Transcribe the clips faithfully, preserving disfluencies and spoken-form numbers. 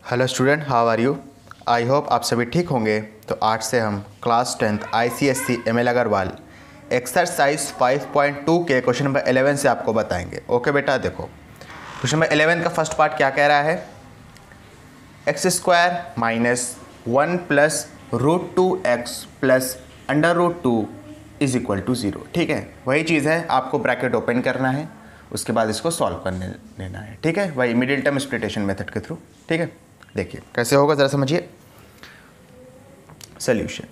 Hello student, how are you. I hope आप सभी ठीक होंगे। तो आज से हम class tenth ICSC ML Agarwal exercise five point two के क्वेश्चन नंबर इलेवन से आपको बताएंगे। ओके बेटा, देखो क्वेश्चन नंबर इलेवन का फर्स्ट पार्ट क्या कह रहा है। X square minus one plus root two x plus under root two is equal to zero. ठीक है, वही चीज़ है, आपको ब्रैकेट ओपन करना है, उसके बाद इसको सॉल्व करने लेना है। ठीक है, वही मिडिल टर्म स्प्लिटेशन मेथड के थ्रू। ठीक है, देखिए कैसे होगा, ज़रा समझिए। सॉल्यूशन,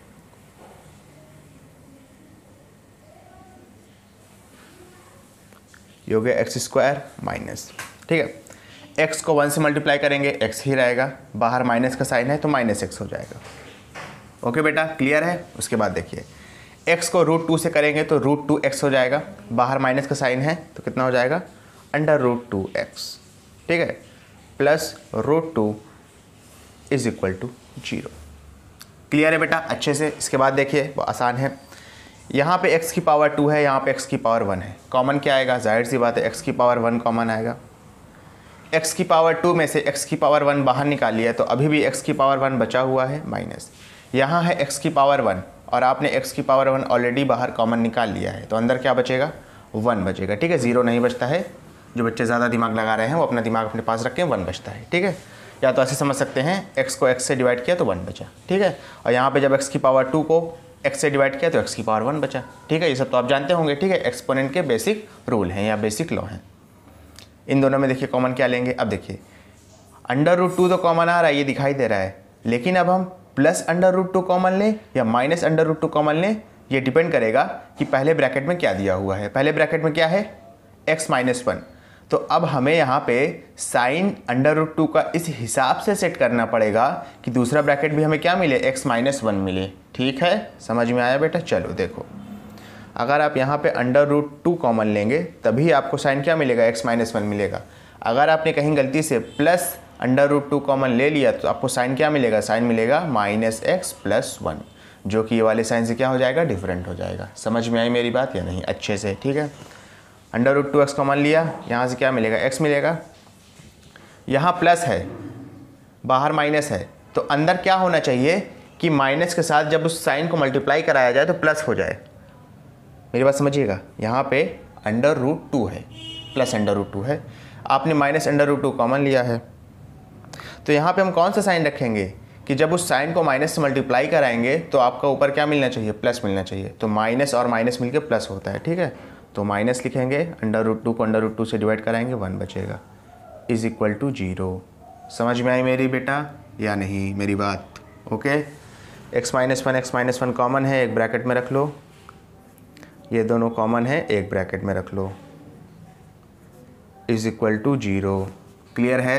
ये हो गया एक्स स्क्वायर माइनस, ठीक है, एक्स को वन से मल्टीप्लाई करेंगे एक्स ही रहेगा, बाहर माइनस का साइन है तो माइनस एक्स हो जाएगा। ओके बेटा, क्लियर है। उसके बाद देखिए एक्स को रूट टू से करेंगे तो रूट टू एक्स हो जाएगा, बाहर माइनस का साइन है तो कितना हो जाएगा, अंडर रूट टू एक्स। ठीक है, plus root two is equal to zero. Clear है बेटा, अच्छे से। इसके बाद देखिए वो आसान है, यहाँ पे x की पावर टू है, यहाँ पे x की पावर वन है, कॉमन क्या आएगा, जाहिर सी बात है x की पावर वन कॉमन आएगा। x की पावर टू में से x की पावर वन बाहर निकाल लिया तो अभी भी x की पावर वन बचा हुआ है माइनस, यहाँ है x की पावर वन और आपने x की पावर वन ऑलरेडी बाहर कॉमन निकाल लिया है तो अंदर क्या बचेगा, वन बचेगा। ठीक है, ज़ीरो नहीं बचता है, जो बच्चे ज़्यादा दिमाग लगा रहे हैं वो अपना दिमाग अपने पास रखें, वन बचता है। ठीक है, या तो ऐसे समझ सकते हैं x को x से डिवाइड किया तो वन बचा। ठीक है, और यहाँ पे जब x की पावर टू को x से डिवाइड किया तो x की पावर वन बचा। ठीक है, ये सब तो आप जानते होंगे। ठीक है, एक्सपोनेंट के बेसिक रूल हैं या बेसिक लॉ हैं। इन दोनों में देखिए कॉमन क्या लेंगे। अब देखिए अंडर रूट टू तो कॉमन आ रहा है, ये दिखाई दे रहा है, लेकिन अब हम plus under root two common लें या minus under root two common लें, ये डिपेंड करेगा कि पहले ब्रैकेट में क्या दिया हुआ है। पहले ब्रैकेट में क्या है, x माइनस वन, तो अब हमें यहाँ पे साइन अंडर रूट टू का इस हिसाब से सेट करना पड़ेगा कि दूसरा ब्रैकेट भी हमें क्या मिले, x माइनस वन मिले। ठीक है, समझ में आया बेटा। चलो देखो, अगर आप यहाँ पे अंडर रूट टू कॉमन लेंगे तभी आपको साइन क्या मिलेगा, x माइनस वन मिलेगा। अगर आपने कहीं गलती से plus under root two common ले लिया तो आपको साइन क्या मिलेगा, साइन मिलेगा माइनस एक्स प्लस वन, जो कि ये वाले साइन से क्या हो जाएगा, डिफरेंट हो जाएगा। समझ में आई मेरी बात या नहीं, अच्छे से। ठीक है, under root two x common लिया, यहाँ से क्या मिलेगा, x मिलेगा, यहाँ प्लस है बाहर माइनस है, तो अंदर क्या होना चाहिए कि माइनस के साथ जब उस साइन को मल्टीप्लाई कराया जाए तो प्लस हो जाए। मेरी बात समझिएगा, यहाँ पे अंडर रूट टू है, प्लस अंडर रूट टू है, आपने minus under root two common लिया है, तो यहाँ पे हम कौन सा साइन रखेंगे कि जब उस साइन को माइनस से मल्टीप्लाई कराएंगे तो आपका ऊपर क्या मिलना चाहिए, प्लस मिलना चाहिए। तो माइनस और माइनस मिलकर प्लस होता है। ठीक है, तो माइनस लिखेंगे, अंडर रूट टू को अंडर रूट टू से डिवाइड कराएंगे, वन बचेगा, इज इक्वल टू जीरो। समझ में आई मेरी बेटा या नहीं मेरी बात। Okay, x minus one x minus one common है, एक ब्रैकेट में रख लो, ये दोनों कॉमन है, एक ब्रैकेट में रख लो, is equal to zero. Clear है,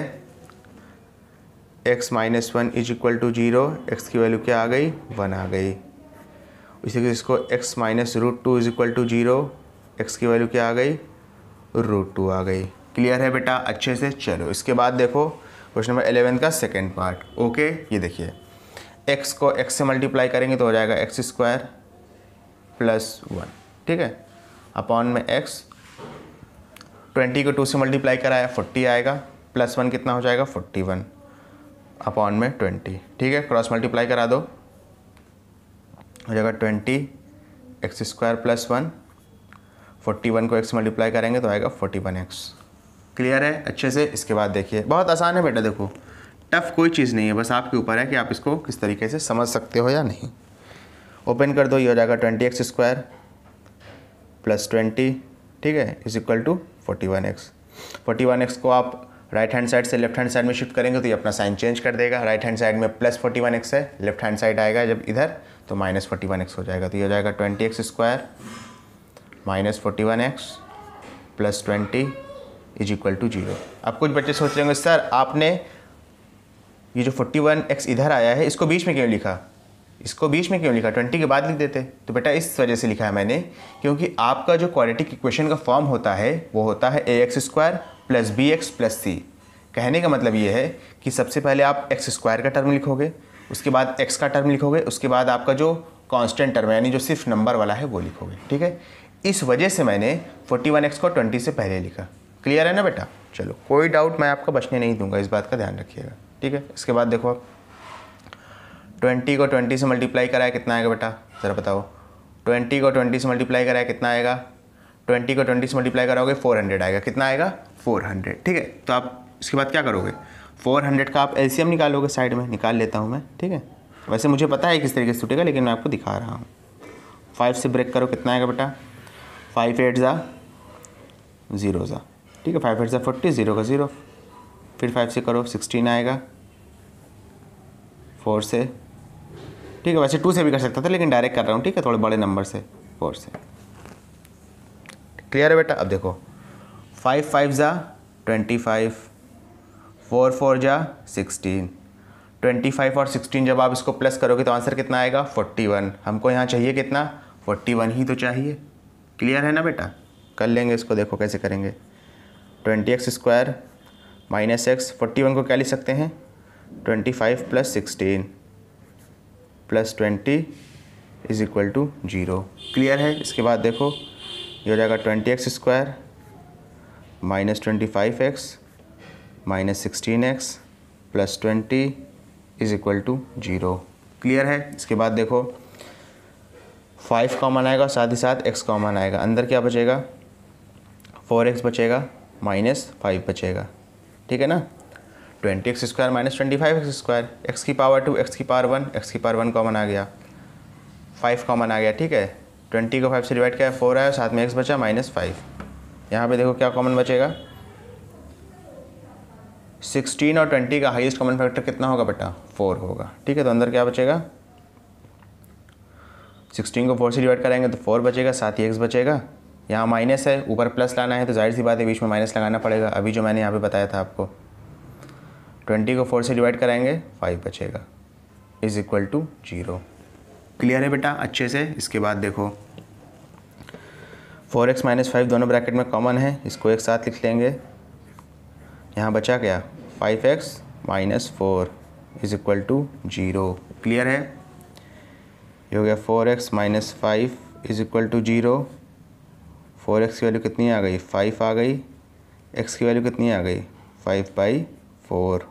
x minus one is equal to zero, x की वैल्यू क्या आ गई, वन आ गई। इसी के इसको x minus root two is equal to zero, x की वैल्यू क्या आ गई, रूट टू आ गई। क्लियर है बेटा, अच्छे से। चलो इसके बाद देखो क्वेश्चन नंबर इलेवन का सेकेंड पार्ट। ओके, ये देखिए एक्स को एक्स से मल्टीप्लाई करेंगे तो हो जाएगा एक्स स्क्वायर प्लस वन। ठीक है, अपॉन में एक्स, ट्वेंटी को टू से मल्टीप्लाई कराया फोर्टी आएगा, प्लस वन कितना हो जाएगा, फोर्टी वन, अपॉन में ट्वेंटी। ठीक है, क्रॉस मल्टीप्लाई करा दो, हो जाएगा twenty x square plus one, forty one को x मल्टीप्लाई करेंगे तो आएगा फोर्टी वन एक्स। क्लियर है, अच्छे से। इसके बाद देखिए बहुत आसान है बेटा, देखो टफ कोई चीज़ नहीं है, बस आपके ऊपर है कि आप इसको किस तरीके से समझ सकते हो या नहीं। ओपन कर दो, ये हो जाएगा twenty x square plus twenty, ठीक है, is equal to forty one x. Forty one x को आप राइट हैंड साइड से लेफ्ट हैंड साइड में शिफ्ट करेंगे तो ये अपना साइन चेंज कर देगा। राइट हैंड साइड में प्लस फोर्टी वन एक्स है, लेफ्ट हैंड साइड आएगा जब इधर तो माइनस फोर्टी वन एक्स हो जाएगा। तो ये हो जाएगा twenty x square minus forty one x plus twenty is equal to zero. अब कुछ बच्चे सोच रहे होंगे सर आपने ये जो फोर्टी वन एक्स इधर आया है इसको बीच में क्यों लिखा, इसको बीच में क्यों लिखा, ट्वेंटी के बाद लिख देते। तो बेटा इस वजह से लिखा है मैंने क्योंकि आपका जो क्वाड्रेटिक इक्वेशन का फॉर्म होता है वो होता है a x square plus b x plus c. कहने का मतलब ये है कि सबसे पहले आप एक्स स्क्वायर का टर्म लिखोगे, उसके बाद एक्स का टर्म लिखोगे, उसके बाद आपका जो कांस्टेंट टर्म है यानी जो सिर्फ नंबर वाला है वो लिखोगे। ठीक है, इस वजह से मैंने फोर्टी वन एक्स को ट्वेंटी से पहले लिखा। क्लियर है ना बेटा। चलो कोई डाउट मैं आपको बचने नहीं दूंगा, इस बात का ध्यान रखिएगा। ठीक है। इसके बाद देखो आप ट्वेंटी को ट्वेंटी से मल्टीप्लाई कराया कितना आएगा बेटा, ज़रा बताओ। ट्वेंटी को ट्वेंटी से मल्टीप्लाई कराया कितना आएगा, ट्वेंटी को ट्वेंटी से मल्टीप्लाई कराओगे फोर हंड्रेड आएगा, कितना आएगा फोर हंड्रेड। ठीक है, तो आप इसके बाद क्या करोगे, फोर हंड्रेड का आप एलसीएम निकालोगे, साइड में निकाल लेता हूँ मैं। ठीक है, वैसे मुझे पता है किस तरीके से छूटेगा, लेकिन मैं आपको दिखा रहा हूँ। फाइव से ब्रेक करो, कितना आएगा बेटा, फाइव एट ज़ा ज़ीरो ज़ा, ठीक है, फाइव एट ज़ा फोर्टी, ज़ीरो का ज़ीरो, फिर फाइव से करो सिक्सटीन आएगा, फोर से, ठीक है, वैसे टू से भी कर सकता था लेकिन डायरेक्ट कर रहा हूँ, ठीक है, थोड़े बड़े नंबर से, फोर से। क्लियर है बेटा। अब देखो फाइव फाइव ज़ा ट्वेंटी फाइव, फोर फोर ज़ा सिक्सटीन, ट्वेंटी फाइव और सिक्सटीन जब आप इसको प्लस करोगे तो आंसर कितना आएगा फोर्टी वन। हमको यहाँ चाहिए कितना, फोर्टी वन ही तो चाहिए। क्लियर है ना बेटा, कर लेंगे इसको, देखो कैसे करेंगे। Twenty x square minus x, forty one को क्या लिख सकते हैं, twenty five plus sixteen plus twenty is equal to zero. Clear है। इसके बाद देखो ये हो जाएगा twenty x square minus twenty five x minus sixteen x plus twenty is equal to zero. Clear है। इसके बाद देखो फाइव कॉमन आएगा, साथ ही साथ एक्स कॉमन आएगा, अंदर क्या बचेगा, फोर एक्स बचेगा माइनस फाइव बचेगा, ठीक है ना। Twenty x square minus twenty five x square, x की पावर टू, एक्स की पावर वन, एक्स की पावर वन कॉमन आ गया, फाइव कॉमन आ गया, ठीक है। ट्वेंटी को फाइव से डिवाइड किया, फोर आया, साथ में एक्स बचा माइनस फाइव। यहाँ पे देखो क्या कॉमन बचेगा, सिक्सटीन और ट्वेंटी का हाईएस्ट कॉमन फैक्टर कितना होगा बेटा, फोर होगा, ठीक है। तो अंदर क्या बचेगा, सिक्सटीन को फोर से डिवाइड करेंगे तो फोर बचेगा, साथ ही एक्स बचेगा। यहाँ माइनस है, ऊपर प्लस लाना है तो जाहिर सी बात है बीच में माइनस लगाना पड़ेगा, अभी जो मैंने यहाँ पे बताया था आपको। ट्वेंटी को फोर से डिवाइड कराएंगे, फाइव बचेगा, is equal to zero. Clear है बेटा अच्छे से। इसके बाद देखो फोर एक्स माइनस फाइव दोनों ब्रैकेट में कॉमन है, इसको एक साथ लिख लेंगे। यहाँ बचा क्या, five x minus four is equal to zero. Clear है। ये हो गया four x minus five is equal to zero. Four x की वैल्यू कितनी आ गई, फाइव आ गई, एक्स की वैल्यू कितनी आ गई, five by four.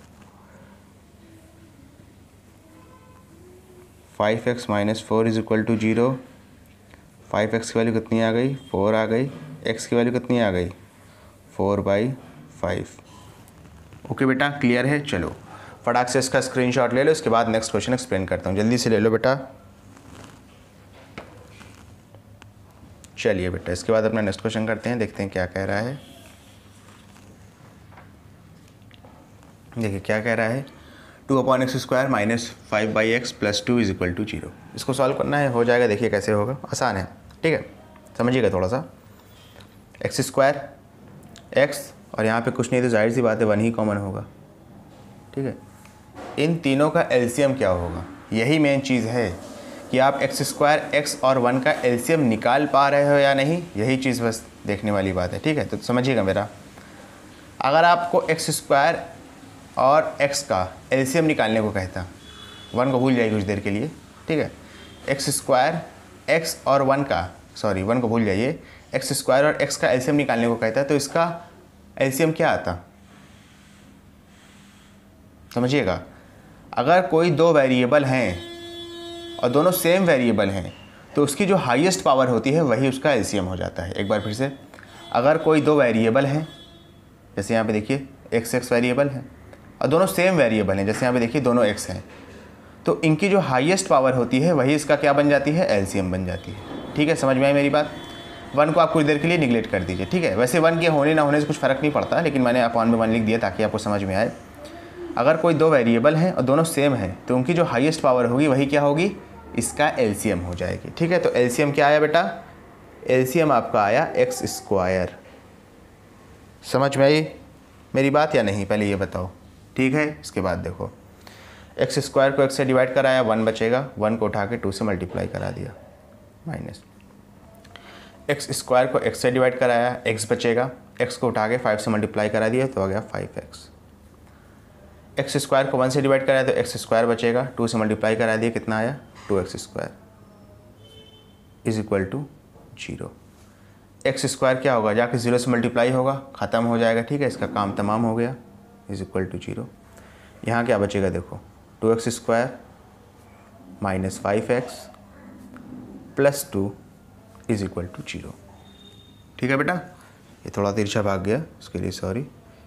Five x minus four is equal to zero. Five x की वैल्यू कितनी आ गई, फोर आ गई, एक्स की वैल्यू कितनी आ गई, फोर बाई फाइव। ओके बेटा क्लियर है। चलो फटाक से इसका स्क्रीनशॉट ले लो, इसके बाद नेक्स्ट क्वेश्चन एक्सप्लेन करता हूँ, जल्दी से ले लो बेटा। चलिए बेटा इसके बाद अपना नेक्स्ट क्वेश्चन करते हैं, देखते हैं क्या कह रहा है। देखिए क्या कह रहा है, two upon x square minus five by x plus two is equal to zero. इसको सॉल्व करना है, हो जाएगा, देखिए कैसे होगा, आसान है, ठीक है, समझिएगा थोड़ा सा। एक्स स्क्वायर एक्स और यहाँ पे कुछ नहीं तो जाहिर सी बात है वन ही कॉमन होगा, ठीक है। इन तीनों का एलसीएम क्या होगा, यही मेन चीज़ है कि आप एक्स स्क्वायर एक्स और वन का एलसीएम निकाल पा रहे हो या नहीं, यही चीज़ बस देखने वाली बात है, ठीक है। तो समझिएगा मेरा, अगर आपको एक्स स्क्वायर और एक्स का एलसीएम निकालने को कहता, वन को भूल जाइए कुछ देर के लिए, ठीक है। एक्स स्क्वायर एक्स और वन का, सॉरी वन को भूल जाइए, एक्स स्क्वायर और एक्स का एलसीएम निकालने को कहता है, तो इसका एलसीएम क्या आता, समझिएगा। अगर कोई दो वेरिएबल हैं और दोनों सेम वेरिएबल हैं तो उसकी जो हाईएस्ट पावर होती है वही उसका एलसीएम हो जाता है। एक बार फिर से, अगर कोई दो वेरिएबल हैं, जैसे यहाँ पे देखिए एक्स एक्स वेरिएबल है और दोनों सेम वेरिएबल हैं, जैसे यहाँ पे देखिए दोनों एक्स हैं, तो इनकी जो हाईएस्ट पावर होती है वही इसका क्या बन जाती है, एलसीएम बन जाती है, ठीक है। समझ में आई मेरी बात। वन को आप कुछ देर के लिए निगलेक्ट कर दीजिए, ठीक है। वैसे वन के होने ना होने से कुछ फ़र्क नहीं पड़ता, लेकिन मैंने अपॉन में वन लिख दिया ताकि आपको समझ में आए। अगर कोई दो वेरिएबल हैं और दोनों सेम हैं तो उनकी जो हाईएस्ट पावर होगी वही क्या होगी, इसका एलसीएम हो जाएगी, ठीक है। तो एलसीएम क्या आया बेटा, एलसीएम आपका आया एक्स स्क्वायर। समझ में आई मेरी बात या नहीं, पहले ये बताओ, ठीक है। इसके बाद देखो एक्स स्क्वायर को एक्स से डिवाइड कराया, वन बचेगा, वन को उठा के टू से मल्टीप्लाई करा दिया, माइनस एक्स स्क्वायर को एक्स से डिवाइड कराया, एक्स बचेगा, एक्स को उठा के फाइव से मल्टीप्लाई करा दिया तो आ गया फाइव एक्स। एक्स स्क्वायर को वन से डिवाइड कराया तो एक्स स्क्वायर बचेगा, टू से मल्टीप्लाई करा दिया, कितना आया, two x square is equal to zero. X square क्या होगा, जाके जीरो से मल्टीप्लाई होगा, ख़त्म हो जाएगा, ठीक है, इसका काम तमाम हो गया, इज इक्वल टू जीरो। यहाँ क्या बचेगा देखो, two x square minus five x plus two is equal to zero. ठीक है बेटा, ये थोड़ा तिरछा भाग गया, उसके लिए सॉरी।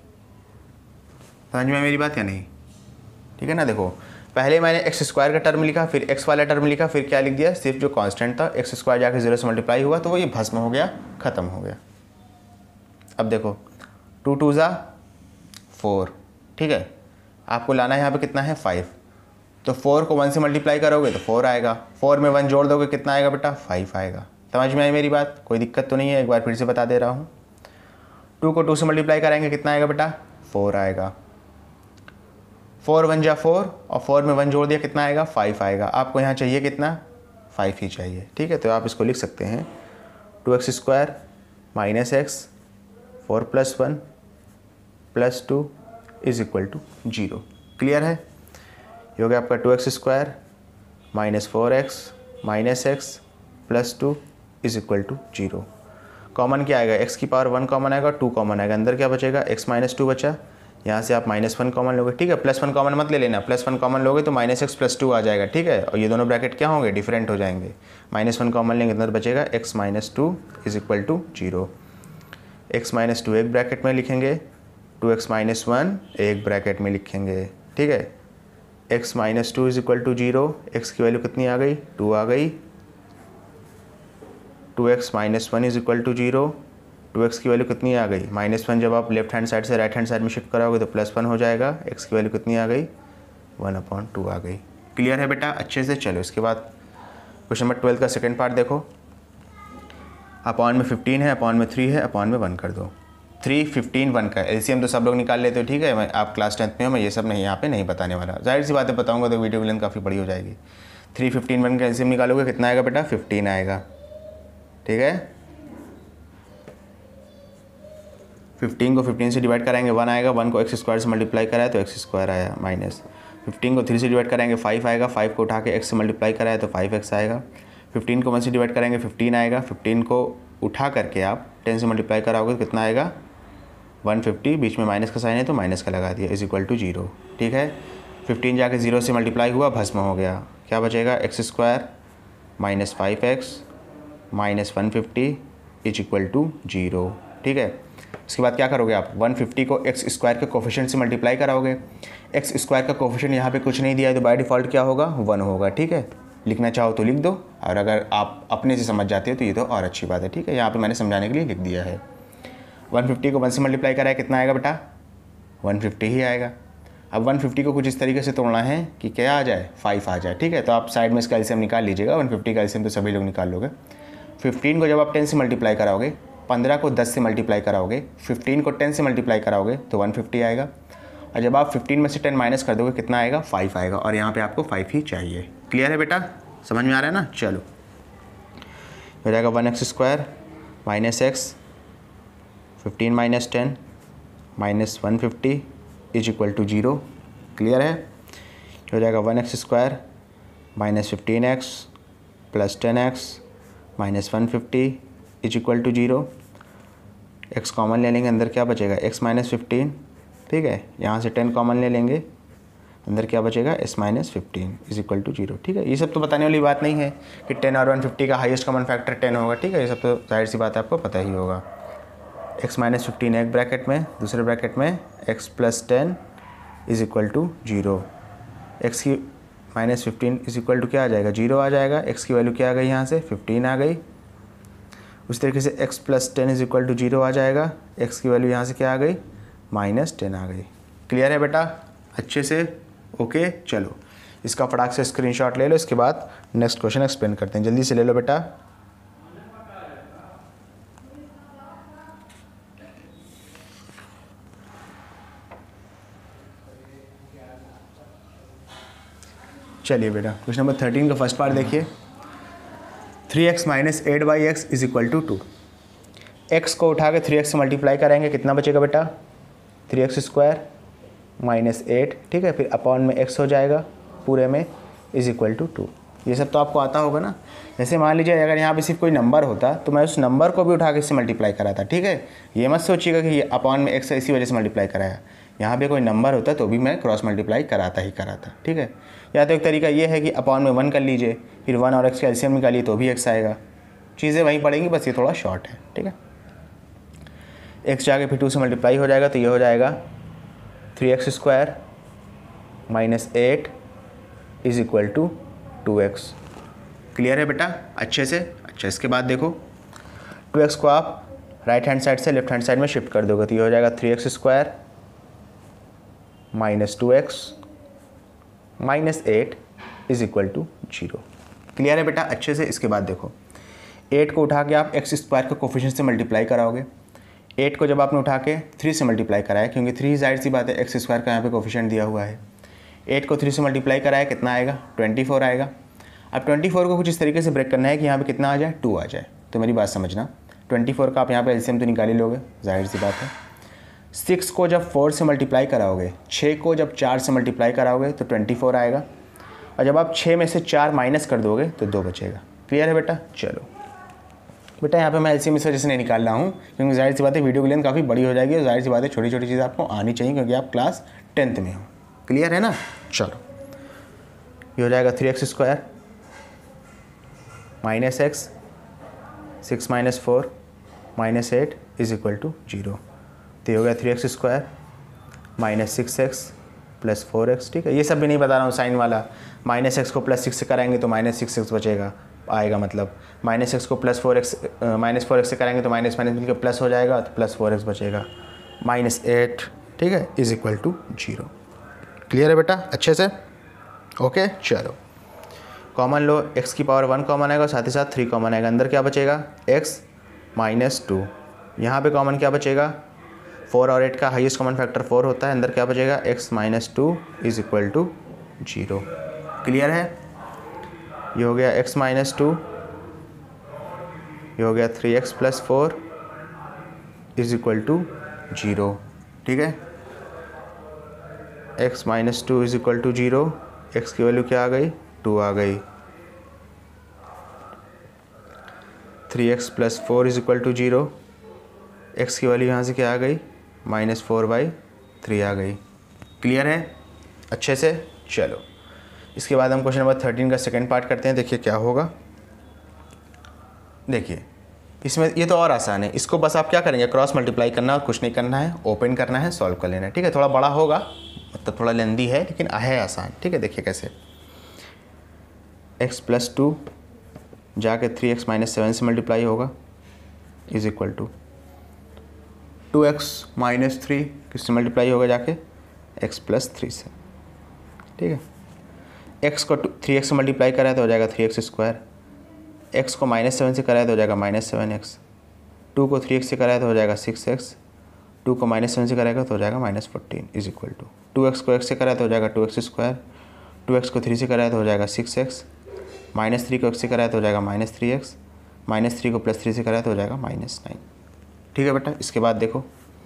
समझ में मेरी बात या नहीं? ठीक है ना। देखो पहले मैंने एक्स स्क्वायर का टर्म लिखा, फिर एक्स वाला टर्म लिखा, फिर क्या लिख दिया, सिर्फ जो कांस्टेंट था एक्स स्क्वायर जाके जीरो से मल्टीप्लाई हुआ तो वो ये भस्म हो गया, ख़त्म हो गया। अब देखो टू टू ज़ा फोर, ठीक है, आपको लाना है यहाँ पे कितना है फाइव, तो फोर को वन से मल्टीप्लाई करोगे तो फोर आएगा, फोर में वन जोड़ दोगे कितना आएगा बेटा, फाइव आएगा। समझ में आई मेरी बात? कोई दिक्कत तो नहीं है? एक बार फिर से बता दे रहा हूँ। टू को टू से मल्टीप्लाई करेंगे कितना आएगा बेटा, फोर आएगा। फोर वन जा फोर और फोर में वन जोड़ दिया कितना आएगा, फाइव आएगा। आपको यहाँ चाहिए कितना, फाइव ही चाहिए। ठीक है, तो आप इसको लिख सकते हैं two x square minus x four plus one plus two is equal to zero. Clear है? ये हो गया आपका two x square minus four x minus x plus two is equal to zero. Common क्या आएगा, एक्स की power one common आएगा, two common आएगा, अंदर क्या बचेगा, एक्स माइनस टू बचा, यहाँ से आप माइनस वन कॉमन लोगे। ठीक है, प्लस वन कॉमन मत ले लेना, प्लस वन कॉमन लोगे तो माइनस एक्स प्लस टू आ जाएगा। ठीक है, और ये दोनों ब्रैकेट क्या होंगे, डिफरेंट हो जाएंगे। माइनस वन कॉमन लेंगे, अंदर बचेगा x minus two is equal to zero. X minus two एक ब्रैकेट में लिखेंगे, टू एक्स माइनस वन एक ब्रैकेट में लिखेंगे। ठीक है, x minus two is equal to zero, x की वैल्यू कितनी आ गई, टू आ गई। Two x minus one is equal to zero, two x की वैल्यू कितनी आ गई, माइनस वन जब आप लेफ्ट हैंड साइड से राइट हैंड साइड में शिफ्ट कराओगे तो प्लस वन हो जाएगा, एक्स की वैल्यू कितनी आ गई, वन अपॉन टू आ गई। क्लियर है बेटा अच्छे से? चलो इसके बाद क्वेश्चन नंबर ट्वेल्व का सेकेंड पार्ट देखो। अपॉन में फिफ्टीन है, अपॉन में थ्री है, अपॉन में वन कर दो। थ्री फिफ्टीन वन का एलसीएम तो सब लोग निकाल लेते हो। ठीक है, मैं आप क्लास टेंथ में हो, मैं ये सब नहीं यहाँ पे नहीं बताने वाला, जाहिर सी बातें बताऊँगा तो वीडियो की लेंथ काफ़ी बड़ी हो जाएगी। थ्री फिफ्टीन वन का एलसीएम निकालोगे कितना आएगा बेटा, फिफ्टीन आएगा। ठीक है, फिफ्टीन को फिफ्टीन से डिवाइड कराएंगे वन आएगा, वन को एक्स स्क्वायर से मल्टीप्लाई कराया तो एक्स स्क्वायर आया, माइनस फिफ्टीन को थ्री से डिवाइड कराएंगे फाइव आएगा, फाइव को उठा के एक्स से मल्टीप्लाई कराया तो फाइव एक्स आएगा। फिफ्टीन को वन से डिवाइड करेंगे फिफ्टीन आएगा, फिफ्टीन को उठा करके आप टेन से मल्टीप्लाई कराओगे तो कितना आएगा, वन फिफ्टी, बीच में माइनस का साइन है तो माइनस का लगा दिया, इज इक्वल टू जीरो। ठीक है, फिफ्टीन जाके जीरो से मल्टीप्लाई हुआ, भस्म हो गया, क्या बचेगा, x square minus five x minus one fifty is equal to zero. ठीक है, इसके बाद क्या करोगे आप, वन फिफ्टी को एक्स स्क्वायर के कोफिशिएंट से मल्टीप्लाई कराओगे। एक्स स्क्वायर का कोफिशिएंट यहाँ पे कुछ नहीं दिया है तो बाय डिफ़ॉल्ट क्या होगा, वन होगा। ठीक है, लिखना चाहो तो लिख दो, और अगर आप अपने से समझ जाते हो तो ये तो और अच्छी बात है। ठीक है, यहाँ पे मैंने समझाने के लिए लिख दिया है। वन फिफ्टी को वन से मल्टीप्लाई कराया कितना आएगा बेटा, वन फिफ्टी ही आएगा। अब वन फिफ्टी को कुछ इस तरीके से तोड़ना है कि क्या आ जाए, फाइव आ जाए। ठीक है, तो आप साइड में इसका एलसीएम निकाल लीजिएगा, वन फिफ्टी का एलसीएम तो सभी लोग निकाल लोगे। फिफ्टीन को जब आप टेन से मल्टीप्लाई कराओगे, पंद्रह को दस से मल्टीप्लाई कराओगे, फिफ्टीन को टेन से मल्टीप्लाई कराओगे तो वन फिफ्टी आएगा, और जब आप फिफ्टीन में से टेन माइनस कर दोगे कितना आएगा, फाइव आएगा, और यहाँ पे आपको फाइव ही चाहिए। क्लियर है बेटा, समझ में आ रहा है ना? चलो हो जाएगा one x square minus x fifteen minus ten minus one fifty is equal to zero. Clear है? हो जाएगा one x square minus fifteen x plus ten x minus one fifty is equal to zero. X common ले लेंगे, अंदर क्या बचेगा, x minus fifteen. ठीक है, यहाँ से टेन कॉमन ले लेंगे, अंदर क्या बचेगा, x minus fifteen is equal to zero. ठीक है, ये सब तो बताने वाली बात नहीं है कि टेन और वन फिफ्टी का हाईएस्ट कॉमन फैक्टर टेन होगा। ठीक है, ये सब तो जाहिर सी बात है, आपको पता ही होगा। एक्स माइनस फिफ्टीन एक ब्रैकेट में, दूसरे ब्रैकेट में x plus ten is equal to zero. X की minus fifteen is equal to क्या आ जाएगा, जीरो आ जाएगा। एक्स की वैल्यू क्या आ गई, यहाँ से फिफ्टीन आ गई। उस तरीके से x plus ten is equal to zero आ जाएगा। एक्स की वैल्यू यहाँ से क्या आ गई, माइनस टेन आ गई। क्लियर है बेटा अच्छे से? ओके, चलो इसका फटाक से स्क्रीनशॉट ले लो, इसके बाद नेक्स्ट क्वेश्चन एक्सप्लेन करते हैं। जल्दी से ले लो बेटा। चलिए बेटा, क्वेश्चन नंबर थर्टीन का फर्स्ट पार्ट देखिए। Three x minus eight by x is equal to two. X को उठा के थ्री एक्स से मल्टीप्लाई करेंगे, कितना बचेगा बेटा, three x square minus eight. ठीक है, फिर अपॉन में एक्स हो जाएगा पूरे में इज इक्वल टू टू। ये सब तो आपको आता होगा ना। जैसे मान लीजिए अगर यहाँ पे सिर्फ कोई नंबर होता तो मैं उस नंबर को भी उठा के इससे मल्टीप्लाई कराता। ठीक है, ये मत सोचिएगा कि ये अपॉन में एक्स इसी वजह से मल्टीप्लाई कराया। यहाँ पे कोई नंबर होता तो भी मैं क्रॉस मल्टीप्लाई कराता ही कराता, ठीक है। या तो एक तरीका ये है कि अपॉन में वन कर लीजिए, फिर वन और एक्स का एलसीएम निकालिए तो भी एक्स आएगा, चीज़ें वहीं पड़ेंगी, बस ये थोड़ा शॉर्ट है, ठीक है। एक्स जाके फिर टू से मल्टीप्लाई हो जाएगा तो ये हो जाएगा three x square minus eight is equal to two x. Clear है बेटा अच्छे से? अच्छा, इसके बाद देखो टू एक्स को आप राइट हैंड साइड से लेफ्ट हैंड साइड में शिफ्ट कर दोगे तो ये हो जाएगा three x square minus two x minus eight is equal to zero. Clear है बेटा अच्छे से? इसके बाद देखो एट को उठा के आप एक्स स्क्वायर के कोफिशिएंट से मल्टीप्लाई कराओगे। एट को जब आपने उठा के थ्री से मल्टीप्लाई कराया, क्योंकि थ्री जाहिर सी बात है एक्स स्क्वायर का यहाँ पे कोफिशिएंट दिया हुआ है, एट को थ्री से मल्टीप्लाई कराया कितना आएगा? ट्वेंटी फोर आएगा। अब ट्वेंटी फोर को कुछ इस तरीके से ब्रेक करना है कि यहाँ पे कितना आ जाए? टू आ जाए। तो मेरी बात समझना, ट्वेंटी फोर का आप यहाँ पे एलसीएम तो निकाल ही लोगे, जाहिर सी बात है। सिक्स को जब फोर से मल्टीप्लाई कराओगे, छः को जब चार से मल्टीप्लाई कराओगे तो ट्वेंटी फोर आएगा, और जब आप छः में से चार माइनस कर दोगे तो दो बचेगा। क्लियर है बेटा? चलो बेटा यहाँ पे मैं एलसीएम इस वजह से नहीं निकाल रहा हूँ क्योंकि जाहिर सी बात है वीडियो की लेंथ काफ़ी बड़ी हो जाएगी, और जाहिर सी बात है छोटी छोटी चीज़ें आपको आनी चाहिए क्योंकि आप क्लास टेंथ में हो। क्लियर है ना? चलो ये हो जाएगा three x square minus x six minus four minus eight is equal to zero. तो ये हो गया three x square minus six x plus four x. ठीक है, ये सब भी नहीं बता रहा हूँ साइन वाला। माइनस एक्स को प्लस सिक्स से कराएंगे तो माइनस सिक्स एक्स बचेगा आएगा, मतलब माइनस एक्स को plus four x minus four x से कराएंगे तो माइनस माइनस मिलकर प्लस हो जाएगा, तो प्लस फोर एक्स बचेगा माइनस एट। ठीक है, is equal to zero. Clear है बेटा अच्छे से? ओके चलो कॉमन लो, x की पावर वन कॉमन आएगा और साथ ही साथ थ्री कॉमन आएगा। अंदर क्या बचेगा? x minus two. यहाँ पर कॉमन क्या बचेगा? फोर और एट का हाईएस्ट कॉमन फैक्टर फोर होता है। अंदर क्या बचेगा? x minus two is equal to zero. Clear है? ये हो गया x माइनस टू, ये हो गया three x plus four is equal to zero. ठीक है, x minus two is equal to zero. X की वैल्यू क्या आ गई? टू आ गई। Three x plus four is equal to zero. X की वैल्यू यहाँ से क्या आ गई? माइनस फोर बाई थ्री आ गई। क्लियर है अच्छे से? चलो इसके बाद हम क्वेश्चन नंबर थर्टीन का सेकेंड पार्ट करते हैं। देखिए क्या होगा। देखिए इसमें ये तो और आसान है, इसको बस आप क्या करेंगे? क्रॉस मल्टीप्लाई करना और कुछ नहीं करना है, ओपन करना है, सॉल्व कर लेना है। ठीक है, थोड़ा बड़ा होगा, मतलब थोड़ा लेंदी है लेकिन है आसान। ठीक है, देखिए कैसे। एक्स प्लस टू जाके थ्री एक्स माइनस सेवन से मल्टीप्लाई होगा is equal to two x minus three किससे मल्टीप्लाई होगा? जाके एक्स प्लस थ्री से। ठीक है, एक्स को थ्री एक्स से मल्टीप्लाई कराए तो हो जाएगा थ्री एक्स स्क्वायर। एक्स को माइनस सेवन से कराए तो हो जाएगा माइनस सेवन एक्स। टू को थ्री एक्स से कराए तो हो जाएगा सिक्स एक्स। टू को माइनस सेवन से कराएगा तो हो जाएगा minus fourteen is equal to two x को एक्स से कराए तो हो जाएगा two x square. Two x को थ्री से कराए तो हो जाएगा सिक्स एक्स। माइनस थ्री को एक्स से कराए तो हो जाएगा minus three x. Minus three को प्लस थ्री से कराए तो हो जाएगा माइनस नाइन। ठीक है बेटा, इसके बाद देखो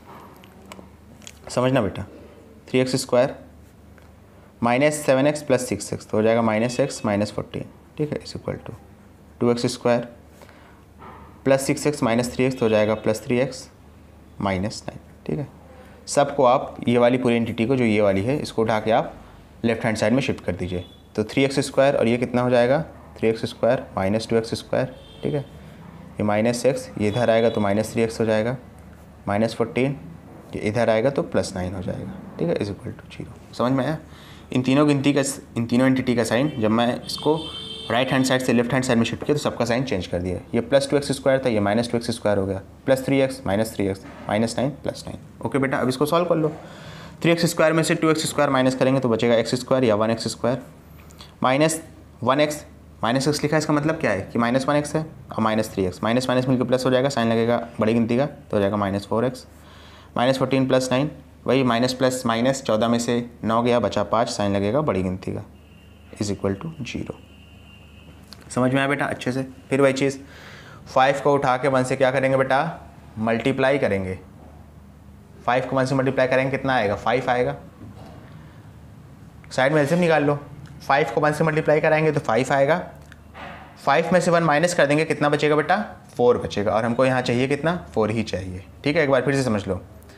समझना बेटा। Three x square minus seven x plus six x तो हो जाएगा माइनस एक्स माइनस फोर्टीन। ठीक है, is equal to two x square plus six x minus three x तो हो जाएगा plus three x minus nine. ठीक है, सबको आप ये वाली पूरी एंटिटी को जो ये वाली है इसको उठा के आप लेफ्ट हैंड साइड में शिफ्ट कर दीजिए। तो थ्री एक्स स्क्वायर और ये कितना हो जाएगा? Three x square minus two x square. ठीक है, ये माइनस एक्स ये इधर आएगा तो माइनस थ्री एक्स हो जाएगा। माइनस फोर्टीन ये इधर आएगा तो प्लस नाइन हो जाएगा। ठीक है, इज इक्वल टू जीरो। समझ में आया? इन तीनों गिनती का इन तीनों एंटिटी का साइन जब मैं इसको राइट हैंड साइड से लेफ्ट हैंड साइड में शिफ्ट किया तो सबका साइन चेंज कर दिया। ये प्लस टू एक्स स्क्वायर था, ये माइनस टू एक्स स्क्वायर हो गया। Plus three x minus three x minus nine plus nine. Okay बेटा, अब इसको सॉल्व कर लो। थ्री एक्स स्क्वायर में से टू एक्स स्क्वायर माइनस करेंगे तो बचेगा एक्स स्क्वायर या one x square. Minus one x minus x लिखा है, इसका मतलब क्या है कि माइनस वन एक्स है और minus three x. Minus minus मिलकर प्लस हो जाएगा, साइन लगेगा बड़ी गिनती का तो हो जाएगा minus four x. Minus fourteen plus nine वही माइनस प्लस माइनस चौदह में से नौ गया बचा पाँच, साइन लगेगा बड़ी गिनती का इज इक्वल टू जीरो। समझ में आया बेटा अच्छे से? फिर वही चीज़ फाइव को उठा के वन से क्या करेंगे बेटा? मल्टीप्लाई करेंगे। फाइव को वन से मल्टीप्लाई करेंगे कितना आएगा? फाइव आएगा। साइड में एलसीएम निकाल लो। फाइव को वन से मल्टीप्लाई कराएंगे तो फाइव आएगा। फाइव में से वन माइनस कर देंगे कितना बचेगा बेटा? फोर बचेगा। और हमको यहाँ चाहिए कितना? फोर ही चाहिए। ठीक है, एक बार फिर से समझ लो।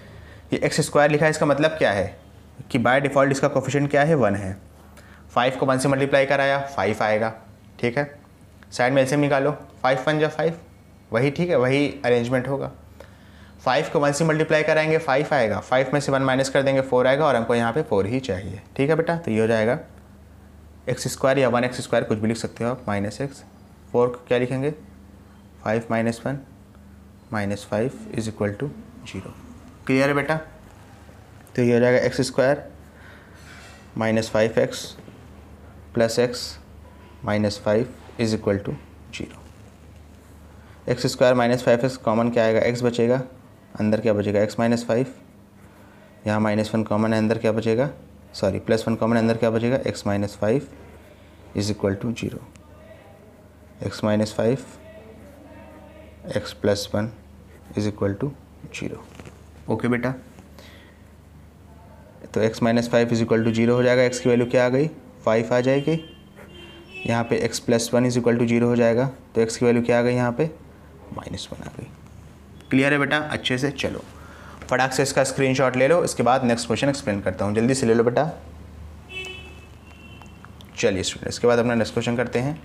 ये एक्स स्क्वायर लिखा है, इसका मतलब क्या है कि बाय डिफ़ॉल्ट इसका कोफिशिएंट क्या है, वन है। फाइव को वन से मल्टीप्लाई कराया, फाइव आएगा, ठीक है। साइड में एलसीएम निकालो, फाइव वन जा फाइव, वही ठीक है, वही अरेंजमेंट होगा। फाइव को वन से मल्टीप्लाई कराएंगे, फाइव आएगा, फाइव में से वन माइनस कर देंगे, फोर आएगा, और हमको यहाँ पे फोर ही चाहिए, ठीक है बेटा। तो ये हो जाएगा एक्स स्क्वायर या वन एक्स स्क्वायर कुछ भी लिख सकते हो आप, माइनस एक्स, फोर को क्या लिखेंगे, five minus one minus five is equal to zero. Clear है बेटा। तो ये हो जाएगा x square minus five x plus x minus five is equal to zero. X square minus five x common क्या आएगा, एक्स बचेगा, अंदर क्या बचेगा, एक्स माइनस फाइव, यहाँ माइनस वन कॉमन है, अंदर क्या बचेगा, सॉरी प्लस वन कॉमन है, अंदर क्या बचेगा, x minus five is equal to zero. X minus five x plus one is equal to zero. Okay बेटा, तो x minus five is equal to zero हो जाएगा। एक्स की वैल्यू क्या आ गई, फाइव आ जाएगी। यहाँ पे x plus one is equal to zero हो जाएगा, तो एक्स की वैल्यू क्या आ गई, यहाँ पे माइनस वन आ गई। क्लियर है बेटा अच्छे से। चलो फटाक से इसका स्क्रीनशॉट ले लो, इसके बाद नेक्स्ट क्वेश्चन एक्सप्लेन करता हूँ, जल्दी से ले लो बेटा। चलिए स्टूडेंट, इसके बाद अपना नेक्स्ट क्वेश्चन करते हैं।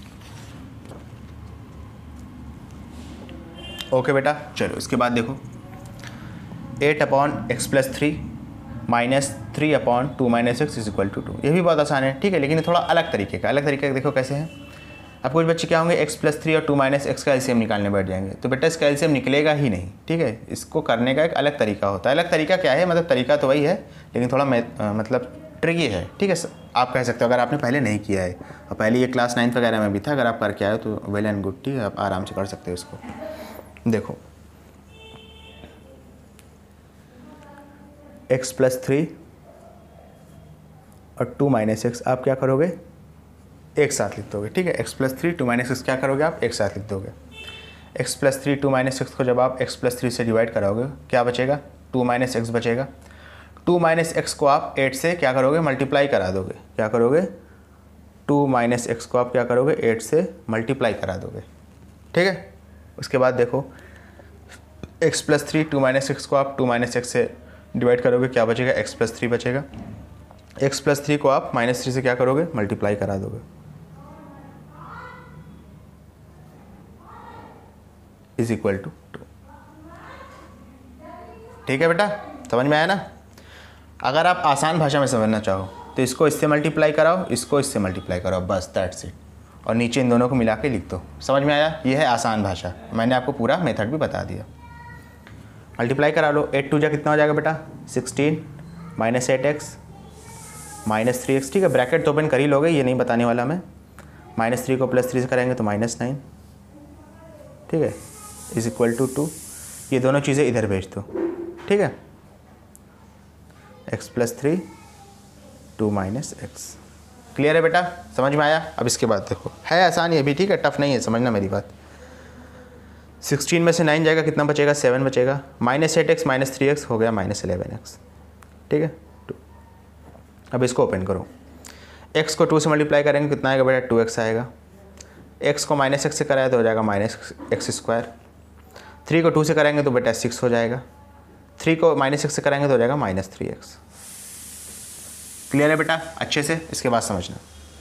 ओके बेटा, चलो इसके बाद देखो, eight upon x plus three minus three upon two minus x is equal to two. ये भी बहुत आसान है, ठीक है, लेकिन थोड़ा अलग तरीके का। अलग तरीके का देखो कैसे है। अब कुछ बच्चे क्या होंगे, एक्स प्लस थ्री और टू माइनस एक्स का एलसीएम निकालने बैठ जाएंगे, तो बेटा इसका एलसीएम निकलेगा ही नहीं, ठीक है। इसको करने का एक अलग तरीका होता है। अलग तरीका क्या है, मतलब तरीका तो वही है, लेकिन थोड़ा आ, मतलब ट्रिकी है, ठीक है। आप कह सकते हो अगर आपने पहले नहीं किया है, और पहले ये क्लास नाइन्थ वगैरह में भी था, अगर आप करके आए तो वेल एंड गुड, ठीक है, आप आराम से कर सकते हो इसको। देखो एक्स प्लस थ्री और टू माइनस एक्स आप क्या करोगे, एक साथ लिख दोगे, ठीक है। X plus three two minus x क्या करोगे आप, एक साथ लिख दोगे। X plus three two minus x को जब आप एक्स प्लस थ्री से डिवाइड कराओगे क्या बचेगा, टू माइनस एक्स बचेगा। टू माइनस एक्स को आप एट से क्या करोगे, मल्टीप्लाई करा दोगे। क्या करोगे, टू माइनस एक्स को आप क्या करोगे, एट से मल्टीप्लाई करा दोगे, ठीक है। उसके बाद देखो x plus three two minus x को आप टू माइनस एक्स से डिवाइड करोगे, क्या बचेगा, एक्स प्लस थ्री बचेगा। एक्स प्लस थ्री को आप माइनस थ्री से क्या करोगे, मल्टीप्लाई करा दोगे, इज इक्वल टू टू। ठीक है बेटा, समझ में आया ना। अगर आप आसान भाषा में समझना चाहो तो इसको इससे मल्टीप्लाई कराओ, इसको इससे मल्टीप्लाई कराओ, बस दैट्स इट, और नीचे इन दोनों को मिला के लिख दो। समझ में आया, ये है आसान भाषा। मैंने आपको पूरा मेथड भी बता दिया। मल्टीप्लाई करा लो, एट टू जा कितना हो जाएगा बेटा, sixteen minus eight x minus three x, ठीक है। ब्रैकेट तो ओपन कर ही लोगे, ये नहीं बताने वाला मैं। माइनस थ्री को प्लस थ्री से करेंगे तो माइनस नाइन, ठीक है, इज इक्वल टू टू। ये दोनों चीज़ें इधर भेज दो, ठीक है। X plus three two minus x. Clear है बेटा, समझ में आया। अब इसके बाद देखो, है आसान ये भी, ठीक है, टफ नहीं है, समझना मेरी बात। सिक्सटीन में से नाइन जाएगा, कितना बचेगा, सेवन बचेगा। Minus eight x minus three x हो गया माइनस एलेवन एक्स, ठीक है, टू। अब इसको ओपन करो, एक्स को टू से मल्टीप्लाई करेंगे कितना आएगा बेटा, टू एक्स आएगा। एक्स को माइनस एक्स से कराया तो हो जाएगा माइनस एक्स स्क्वायर। थ्री को टू से करेंगे तो बेटा सिक्स हो जाएगा। थ्री को माइनस एक्स से करेंगे तो हो जाएगा माइनस थ्री एक्स। क्लियर है बेटा अच्छे से। इसके बाद समझना,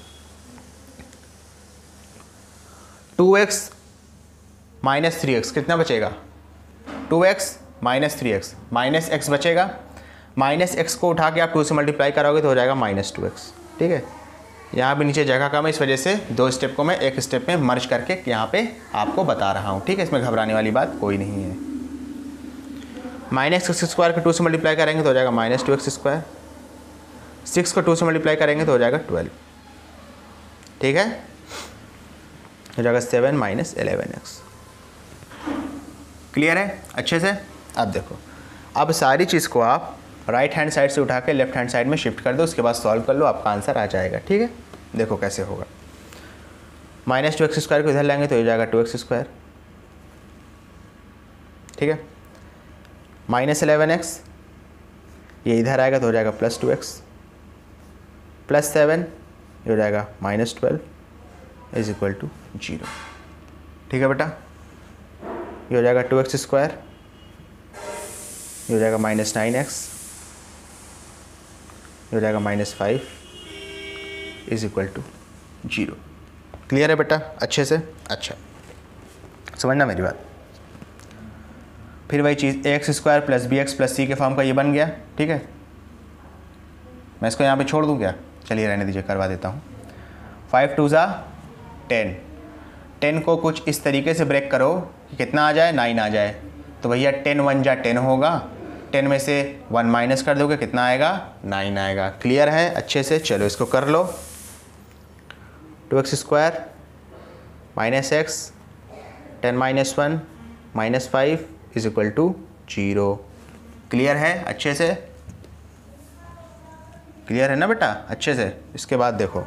two x minus three x कितना बचेगा, two x minus three x, minus x बचेगा। माइनस एक्स को उठा के आप टू से मल्टीप्लाई कराओगे तो हो जाएगा माइनस टू एक्स, ठीक है। यहाँ भी नीचे जगह कम है, इस वजह से दो स्टेप को मैं एक स्टेप में मर्ज करके यहाँ पे आपको बता रहा हूँ, ठीक है। इसमें घबराने वाली बात कोई नहीं है। माइनस एक्स स्क्वायर को टू से मल्टीप्लाई करेंगे तो हो जाएगा minus two x square. Six को टू से मल्टीप्लाई करेंगे तो हो जाएगा ट्वेल्व, ठीक है, हो जाएगा seven minus eleven x. Clear है अच्छे से। अब देखो, अब सारी चीज़ को आप राइट हैंड साइड से उठा के लेफ्ट हैंड साइड में शिफ्ट कर दो, उसके बाद सॉल्व कर लो, आपका आंसर आ जाएगा, ठीक है। देखो कैसे होगा, माइनस टू एक्स स्क्वायर को इधर लाएंगे तो हो जाएगा टू एक्स स्क्वायर, ठीक है। माइनस एलेवन एक्स ये इधर आएगा तो हो जाएगा plus two x, plus seven ये हो जाएगा minus twelve is equal to zero, ठीक है बेटा। ये हो जाएगा टू एक्स स्क्वायर ये हो जाएगा माइनस नाइन एक्स, ये हो जाएगा minus five is equal to zero. Clear है बेटा अच्छे से? अच्छा, समझना मेरी बात। फिर वही चीज़ a x square plus b x plus c के फॉर्म का ये बन गया, ठीक है। मैं इसको यहाँ पे छोड़ दूँ क्या? चलिए रहने दीजिए, करवा देता हूँ। फाइव टू ज़ा टेन, टेन को कुछ इस तरीके से ब्रेक करो कि कितना आ जाए, नाइन आ जाए। तो भैया टेन वन जा टेन होगा, टेन में से वन माइनस कर दोगे कितना आएगा, नाइन आएगा। क्लियर है अच्छे से? चलो इसको कर लो। Two x square minus x ten minus one minus five is equal to zero. Clear है अच्छे से? क्लियर है ना बेटा अच्छे से? इसके बाद देखो,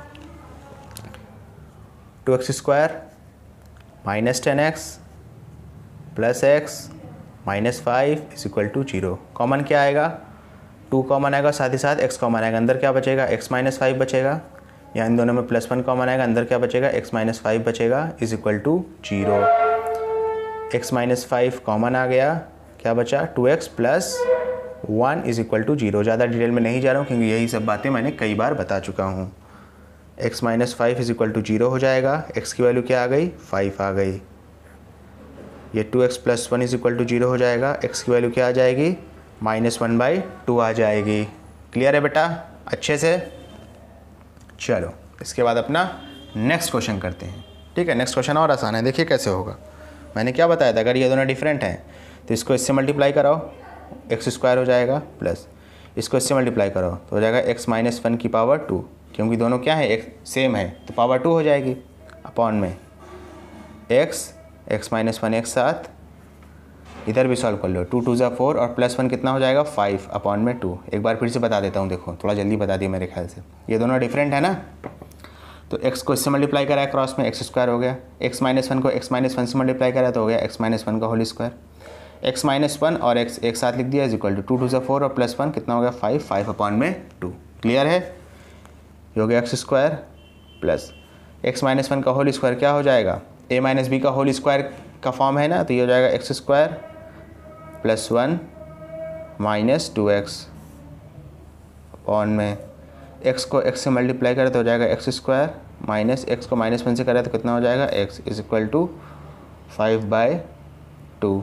two x square minus ten x plus x minus five is equal to zero. Common क्या आएगा? टू कॉमन आएगा, साथ ही साथ एक्स कॉमन आएगा। अंदर क्या बचेगा? एक्स माइनस फाइव बचेगा। या इन दोनों में प्लस वन कॉमन आएगा, अंदर क्या बचेगा? एक्स माइनस फाइव बचेगा is equal to zero. X minus five common आ गया, क्या बचा? Two x plus one is equal to zero. ज़्यादा डिटेल में नहीं जा रहा हूँ क्योंकि यही सब बातें मैंने कई बार बता चुका हूँ। X minus five is equal to zero हो जाएगा। एक्स की वैल्यू क्या आ गई? फाइव आ गई। ये two x plus one is equal to zero हो जाएगा। एक्स की वैल्यू क्या आ जाएगी? माइनस वन बाई टू आ जाएगी। क्लियर है बेटा अच्छे से? चलो इसके बाद अपना नेक्स्ट क्वेश्चन करते हैं, ठीक है। नेक्स्ट क्वेश्चन और आसान है, देखिए कैसे होगा। मैंने क्या बताया था, अगर ये दोनों डिफरेंट हैं तो इसको इससे मल्टीप्लाई कराओ, एक्स स्क्वायर हो जाएगा, प्लस इसको इससे मल्टीप्लाई कराओ तो हो जाएगा एक्स माइनस वन की पावर टू, क्योंकि दोनों क्या है, एक सेम है तो पावर टू हो जाएगी। अपॉन में एक्स एक्स माइनस वन एक साथ, इधर भी सॉल्व कर लो, टू टू ज़ा फोर और प्लस वन कितना हो जाएगा? फाइव अपॉन में टू। एक बार फिर से बता देता हूँ, देखो थोड़ा जल्दी बता दिया मेरे ख्याल से। ये दोनों डिफरेंट है ना, तो x को इससे मल्टीप्लाई करा है क्रॉस में, एक्स स्क्वायर हो गया। x माइनस वन को x माइनस वन से मल्टीप्लाई करा तो हो गया x माइनस वन का whole square. x minus one और x एक साथ लिख दिया is equal to two two ज़ा फोर और प्लस वन कितना हो गया? फाइव, फाइव अपॉन में टू। क्लियर है? ये हो गया x square plus x minus one का होल स्क्वायर क्या हो जाएगा? a माइनस बी का होल स्क्वायर का फॉर्म है ना, तो ये हो जाएगा x square plus one minus two x upon में x को x से मल्टीप्लाई करें तो हो जाएगा एक्स स्क्वायर माइनस एक्स को माइनस वन से करें तो कितना हो जाएगा? x is equal to five by two.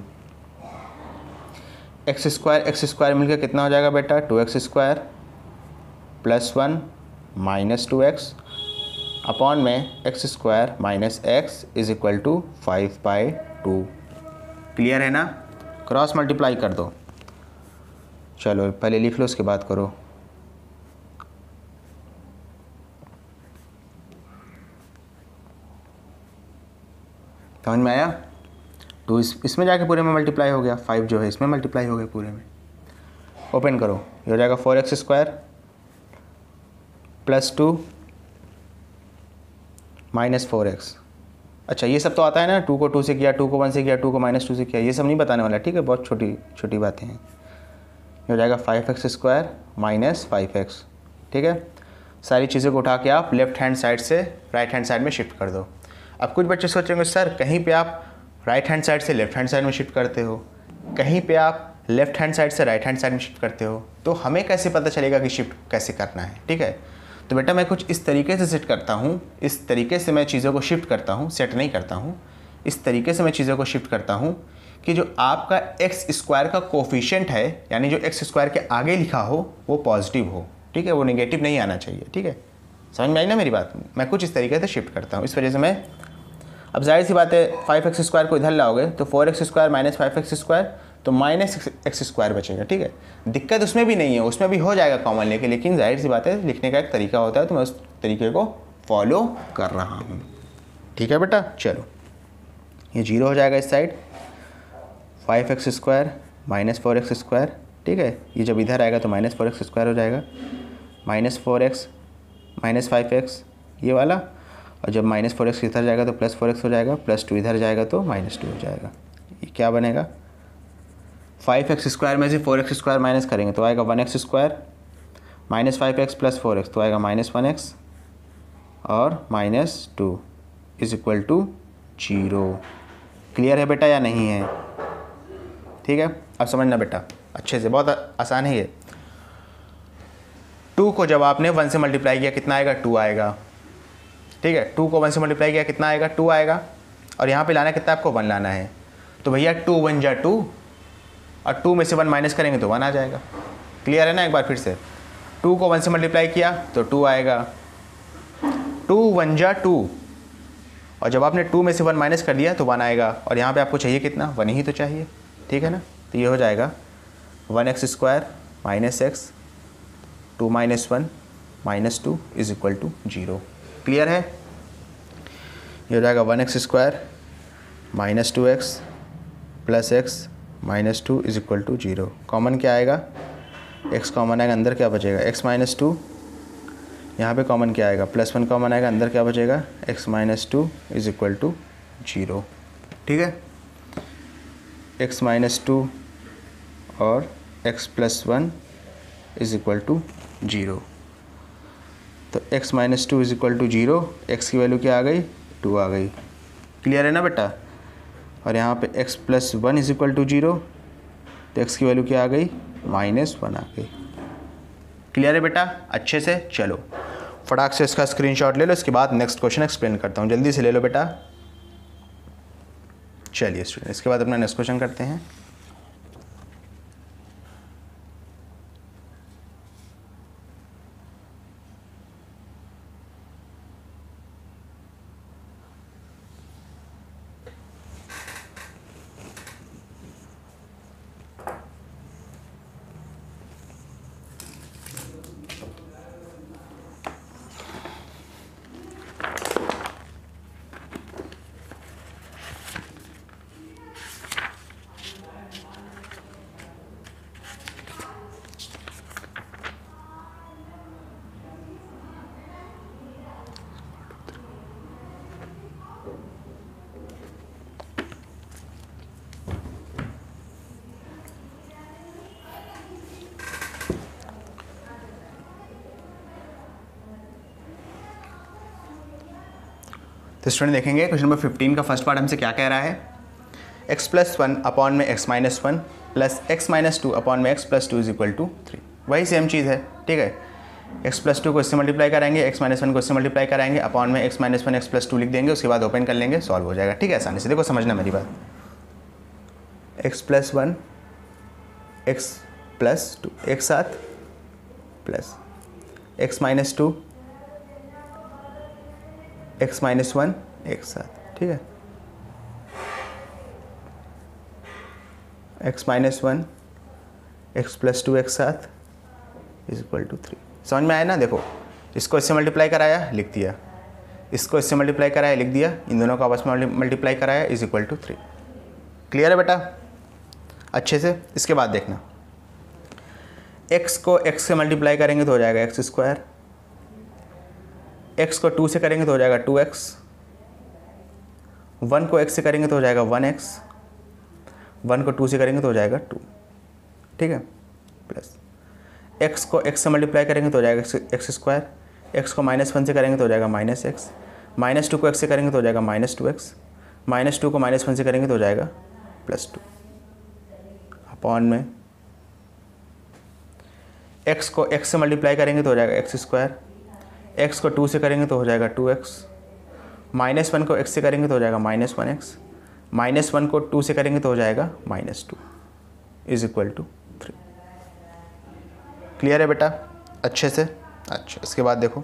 X square x square मिलकर कितना हो जाएगा बेटा? Two x square plus one minus two x upon में x square minus x is equal to five by two. Clear है ना? Cross multiply कर दो। चलो पहले लिख लो उसके बाद करो। समझ में आया? तो इस इसमें जाके पूरे में मल्टीप्लाई हो गया, फाइव जो है इसमें मल्टीप्लाई हो गया पूरे में। ओपन करो, ये हो जाएगा four x square plus two minus four x. अच्छा ये सब तो आता है ना, टू को टू से किया, टू को वन से किया, टू को माइनस टू से किया, ये सब नहीं बताने वाला, ठीक है, बहुत छोटी छोटी बातें हैं। ये हो जाएगा five x square minus five x, ठीक है। सारी चीज़ों को उठा के आप लेफ्ट हैंड साइड से राइट हैंड साइड में शिफ्ट कर दो। अब कुछ बच्चे सोचेंगे सर कहीं पे आप राइट हैंड साइड से लेफ्ट हैंड साइड में शिफ्ट करते हो, कहीं पे आप लेफ्ट हैंड साइड से राइट हैंड साइड में शिफ्ट करते हो, तो हमें कैसे पता चलेगा कि शिफ्ट कैसे करना है, ठीक है। तो बेटा मैं कुछ इस तरीके से सेट करता हूँ, इस तरीके से मैं चीज़ों को शिफ्ट करता हूँ, सेट नहीं करता हूँ, इस तरीके से मैं चीज़ों को शिफ्ट करता हूँ कि जो आपका एक्स स्क्वायर का कोफिशिएंट है, यानी जो एक्स स्क्वायर के आगे लिखा हो वो पॉजिटिव हो, ठीक है, वो नेगेटिव नहीं आना चाहिए, ठीक है। समझ में आई ना मेरी बात? मैं कुछ इस तरीके से शिफ्ट करता हूँ, इस वजह से मैं, अब जाहिर सी बात है फाइव एक्स स्क्वायर को इधर लाओगे तो four x square minus five x square तो माइनस एक्स स्क्वायर बचेगा, ठीक है। दिक्कत उसमें भी नहीं है, उसमें भी हो जाएगा कॉमन लेके, लेकिन जाहिर सी बात है लिखने का एक तरीका होता है, तो मैं उस तरीके को फॉलो कर रहा हूँ, ठीक है बेटा। चलो ये जीरो हो जाएगा इस side, five x square minus four x square, ठीक है। ये जब इधर आएगा तो माइनस फोर एक्स स्क्वायर हो जाएगा, minus four x minus five x ये वाला, और जब माइनस फोर एक्स इधर जाएगा तो प्लस फोर एक्स हो जाएगा, प्लस टू इधर जाएगा तो माइनस टू हो जाएगा। ये क्या बनेगा? फाइव एक्स स्क्वायर में से फोर एक्स स्क्वायर माइनस करेंगे तो आएगा one x square, minus five x plus four x तो आएगा माइनस वन एक्स, और minus two is equal to zero. Clear है बेटा या नहीं है? ठीक है, अब समझना बेटा अच्छे से, बहुत आसान है ये। टू को जब आपने वन से मल्टीप्लाई किया कितना आएगा, टू आएगा। ठीक है, टू को वन से मल्टीप्लाई किया कितना आएगा, टू आएगा। और यहाँ पे लाना कितना आपको, वन लाना है। तो भैया टू वन जा टू, और टू में से वन माइनस करेंगे तो वन आ जाएगा। क्लियर है ना? एक बार फिर से, टू को वन से मल्टीप्लाई किया तो टू आएगा, टू वन जा टू, और जब आपने टू में से वन माइनस कर दिया तो वन आएगा। और यहाँ पे आपको चाहिए कितना, वन ही तो चाहिए। ठीक है ना? तो ये हो जाएगा one x square minus x two minus one minus two is equal to zero. Clear है? ये हो जाएगा one x square minus two x plus x minus two is equal to zero. Common क्या आएगा, एक्स कॉमन आएगा, अंदर क्या बचेगा, एक्स माइनस टू। यहाँ पे कॉमन क्या आएगा, प्लस वन कॉमन आएगा, अंदर क्या बचेगा, x minus two is equal to zero. ठीक है, एक्स माइनस टू और x plus one is equal to zero. तो x minus two is equal to zero, x की वैल्यू क्या आ गई, टू आ गई। क्लियर है ना बेटा? और यहाँ पे x plus one is equal to zero, तो x की वैल्यू क्या आ गई, माइनस वन आ गई। क्लियर है बेटा? अच्छे से। चलो फटाक से इसका स्क्रीनशॉट ले लो, इसके बाद नेक्स्ट क्वेश्चन एक्सप्लेन करता हूँ। जल्दी से ले लो बेटा। चलिए स्टूडेंट, इसके बाद अपना नेक्स्ट क्वेश्चन करते हैं। तो स्टूडेंट देखेंगे क्वेश्चन नंबर फिफ्टीन का फर्स्ट पार्ट हमसे क्या कह रहा है, एक्स प्लस वन अपॉन में x minus one plus x minus two upon में x plus two is equal to three. वही सेम चीज़ है। ठीक है, एक्स प्लस टू को इससे मल्टीप्लाई कराएंगे, एक्स माइनस वन को इससे मल्टीप्लाई कराएंगे, अपॉन में x minus one x plus two लिख देंगे, उसके बाद ओपन कर लेंगे, सॉल्व हो जाएगा। ठीक है, आसानी से। देखो समझना मेरी बात, x plus one x plus two एक साथ plus x minus two x minus one एक साथ। ठीक है, x minus one x plus two एक साथ इज इक्वल टू थ्री। समझ में आया ना? देखो, इसको इससे मल्टीप्लाई कराया, लिख दिया, इसको इससे मल्टीप्लाई कराया, लिख दिया, इन दोनों को आपस में मल्टीप्लाई कराया, is equal to three. Clear है बेटा? अच्छे से। इसके बाद देखना, x को x से मल्टीप्लाई करेंगे तो हो जाएगा एक्स स्क्वायर, x को टू से करेंगे तो हो जाएगा टू एक्स, वन को x से करेंगे तो हो जाएगा वन एक्स, वन को टू से करेंगे तो हो जाएगा टू। ठीक है, प्लस x को x से मल्टीप्लाई करेंगे तो हो जाएगा एक्स स्क्वायर, x को माइनस वन से करेंगे तो हो जाएगा माइनस एक्स, माइनस टू को x से करेंगे तो हो जाएगा minus two x, minus two को माइनस वन से करेंगे तो हो जाएगा प्लस टू, अपॉन में x को x से मल्टीप्लाई करेंगे तो हो जाएगा एक्स स्क्वायर, x को टू से करेंगे तो हो जाएगा टू एक्स, माइनस वन को x से करेंगे तो हो जाएगा minus one x, minus one को टू से करेंगे तो हो जाएगा minus two is equal to three. Clear है बेटा? अच्छे से। अच्छा, इसके बाद देखो,